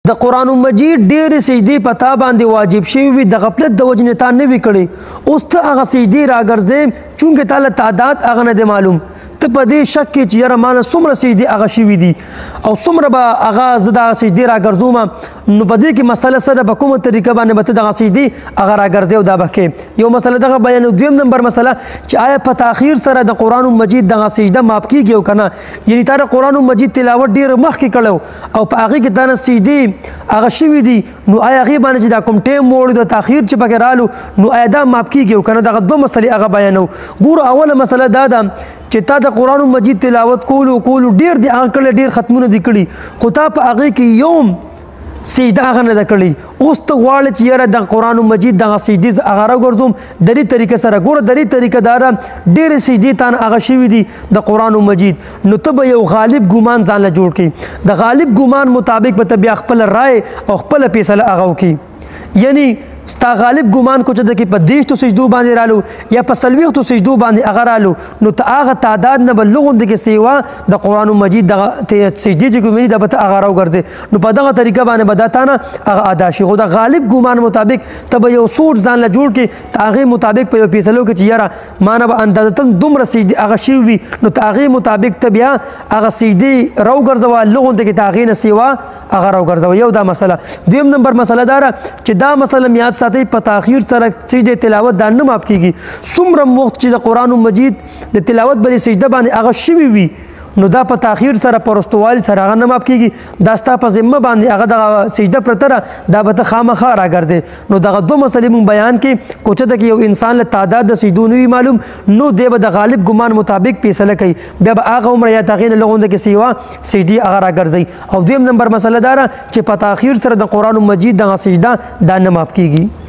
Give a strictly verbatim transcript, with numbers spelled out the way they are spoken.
د قرآن مجید ډېرې سجدې په تا باندې واجب شوي وي د غفلت د وجې نه تا نه وي کړې اوس ته هغه سجدې راګرځې چونکې تا له تعداد هغه نه دی معلوم ته په دې شک کې چې یاره مانه څومره سجدې هغه شوي دي او څومره به هغه زه دغه سجدې راګرځوم نو په دې کې مسله څه ده په کومه طریقه باندې به ته دغه سجدې هغه راګرځې او دا به کې یو مسله دغه بیانو. دویم نمبر مسله چې آیا په تاخیر سره د قرآن مجید دغه سجده ماف کیږي او که نه یعنې تا د قرآن مجید تلاوت ډېر مخکې کړی او په هغې کې تا نه سجدې هغه شوي دي نو آیا هغې باندې چې دا کوم ټایم موړ د تاخیر چې پکې رالو نو آیا دا ماف کیږي او که نه دغه دوه مسلې هغه بیانو. ګوره اوله مسله دا ده چې تا د قرآن مجید تلاوت کولو کولو ډېر دي هغه کړی ډېر ختمونه دي کړي خو تا په هغې کې یوم سجده هغه نه ده کړې اوس ته غواړې چې یاره د قرآن مجید دغه سجدې زه هغه راګرځوم د دې طریقې سره. ګوره د دې طریقه دا ده ډېرې سجدې تا نه هغه شوي دي د قرآن مجید نو ته به یو غالب ګمان ځان له جوړ کړي د غالب ګمان مطابق به ته بیا خپله رای او خپله فیصله هغه وکړي یعنی ستا غالب ګمان کو چې د کې په دېرشتو سجدو باندې رالو یا په څلوېښتو سجدو باندې هغه رالو نو ته هغه تعداد نه به لغوندې کې سیوا د قرآن مجید دغه سجدې چې کومې دي دا به ته هغه راوګرځې نو په دغه طریقه باندې به دا تا نه هغه ادا شي. خو د غالب ګمان مطابق ته به یو سوچ ځان له جوړ کړې د هغې مطابق په یو فیصلو کې چې یاره ما نه به اندازتن دومره سجدې هغه شوي وي نو ته هغې مطابق ته بیا هغه سجدې راوګرځوه لغوندې کې ته هغې نه سیوا هغه راوګرځوه. یو دا مسله. دویم نمبر مسله دا چې دا مسله میاد ساتي په تاخیر سره سجدې تلاوت دا نه ماف کیږي څومره وخت چې د قرآن مجید د تلاوت بلې سجده باندې هغه شوي وي نو دا په تاخیر سره په وروستوالي سره هغه نه ماف کیږي دا ستا په ذمه باندې هغه دغه سجده پرته ده دا به ته خامخا راګرځې. نو دغه دوه مسلې مونږ بیان کې کوچه ده کې یو انسان له تعداد د سجدو نه وي معلوم نو دی به د غالب ګمان مطابق فیصله کوي بیا به هغه عمره یا د هغې نه لغونده کې سیوا سجدې هغه راګرځوي. او دویم نمبر مسله دا ده چې په تاخیر سره د قرآن مجید دغه سجده دا نه ماف کیږي.